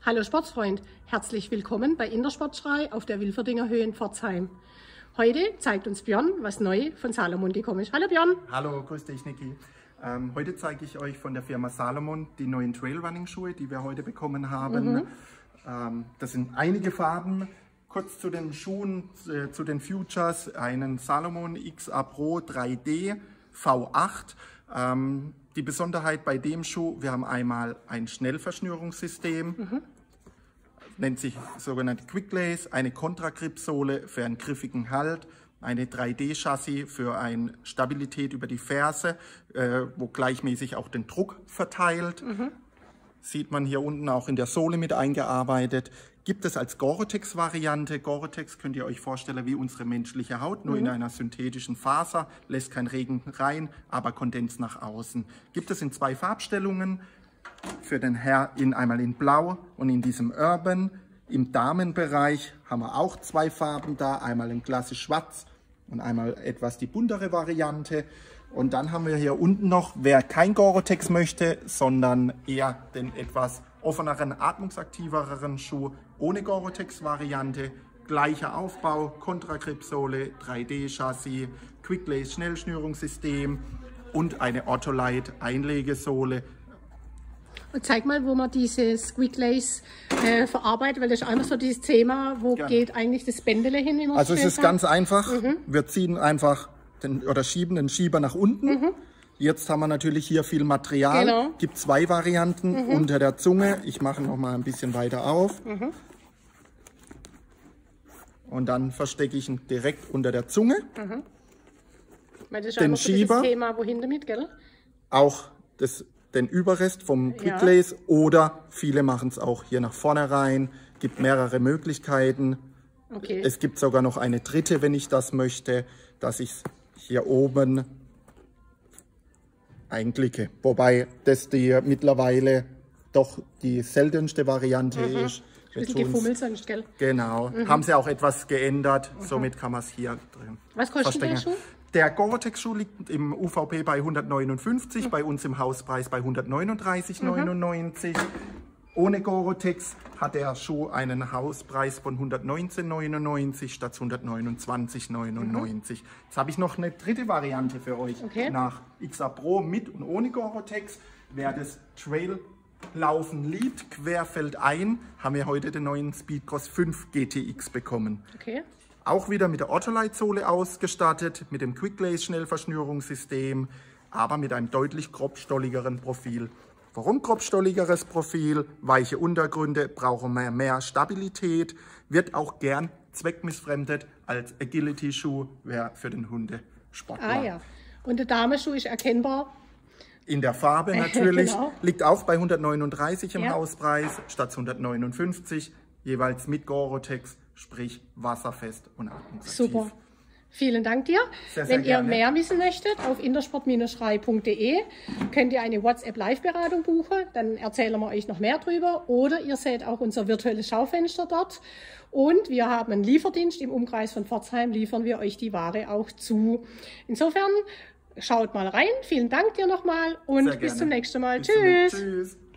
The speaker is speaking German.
Hallo Sportsfreund, herzlich willkommen bei Intersportschrei auf der Wilferdinger Höhe in Pforzheim. Heute zeigt uns Björn, was neu von Salomon gekommen ist. Hallo Björn. Hallo, grüß dich Niki. Heute zeige ich euch von der Firma Salomon die neuen Trailrunning-Schuhe, die wir heute bekommen haben. Das sind einige Farben. Kurz zu den Schuhen, zu den Futures, einen Salomon XA Pro 3D V8. Die Besonderheit bei dem Schuh, wir haben einmal ein Schnellverschnürungssystem, nennt sich sogenannte Quick Lace, eine Kontragrip-Sohle für einen griffigen Halt, eine 3D-Chassis für eine Stabilität über die Ferse, wo gleichmäßig auch den Druck verteilt. Sieht man hier unten auch in der Sohle mit eingearbeitet. Gibt es als Gore-Tex-Variante. Gore-Tex könnt ihr euch vorstellen wie unsere menschliche Haut, nur in einer synthetischen Faser, lässt kein Regen rein, aber Kondens nach außen. Gibt es in zwei Farbstellungen, für den Herr einmal in Blau und in diesem Urban. Im Damenbereich haben wir auch zwei Farben da, einmal in klassisch Schwarz und einmal etwas die buntere Variante. Und dann haben wir hier unten noch, wer kein Gore-Tex möchte, sondern eher den etwas offeneren, atmungsaktiveren Schuh ohne Gore-Tex-Variante. Gleicher Aufbau, Kontragrip-Sohle, 3D-Chassis, Quick Lace Schnellschnürungssystem und eine Ortholite Einlegesohle. Und zeig mal, wo man dieses Quick Lace verarbeitet, weil das ist einfach so dieses Thema, wo geht eigentlich das Bändele hin? In also es ist ganz einfach, wir ziehen einfach schieben den Schieber nach unten. Jetzt haben wir natürlich hier viel Material. Genau. Gibt zwei Varianten unter der Zunge. Ich mache noch mal ein bisschen weiter auf. Und dann verstecke ich ihn direkt unter der Zunge. Weil das ist den einfach so Schieber, das Thema, wohin damit, gell? auch den Überrest vom Quick Lace oder viele machen es auch hier nach vorne rein. Gibt mehrere Möglichkeiten. Okay. Es gibt sogar noch eine dritte, wenn ich das möchte, dass ich es hier oben einklicke. Wobei das die mittlerweile doch die seltenste Variante ist. Ein bisschen gefummelt sonst, gell? Genau. Haben sie auch etwas geändert. Somit kann man es hier drin Was kostet der Schuh? Der Gore-Tex-Schuh liegt im UVP bei 159, bei uns im Hauspreis bei 139,99. Ohne Gore-Tex hat der Schuh einen Hauspreis von 119,99 statt 129,99. Jetzt habe ich noch eine dritte Variante für euch. Nach XA Pro mit und ohne Gore-Tex. Wer das Traillaufen liebt, querfeldein, haben wir heute den neuen Speedcross 5 GTX bekommen. Auch wieder mit der Ortholite-Sohle ausgestattet, mit dem Quick Lace Schnellverschnürungssystem, aber mit einem deutlich grobstolligeren Profil. Warum grobstolligeres Profil? Weiche Untergründe, brauchen mehr Stabilität, wird auch gern zweckmissfremdet als Agility-Schuh, wäre für den Hundesportler. Ah ja, und der Damenschuh ist erkennbar? In der Farbe natürlich, Genau. liegt auch bei 139 im Hauspreis statt 159, jeweils mit Gore-Tex, sprich wasserfest und atmungsaktiv. Super. Vielen Dank dir. Sehr, sehr Wenn ihr gerne. mehr wissen möchtet, auf intersport-schrei.de könnt ihr eine WhatsApp-Live-Beratung buchen. Dann erzählen wir euch noch mehr drüber. Oder ihr seht auch unser virtuelles Schaufenster dort. Und wir haben einen Lieferdienst. Im Umkreis von Pforzheim liefern wir euch die Ware auch zu. Insofern schaut mal rein. Vielen Dank dir nochmal und bis zum nächsten Mal. Tschüss. Tschüss.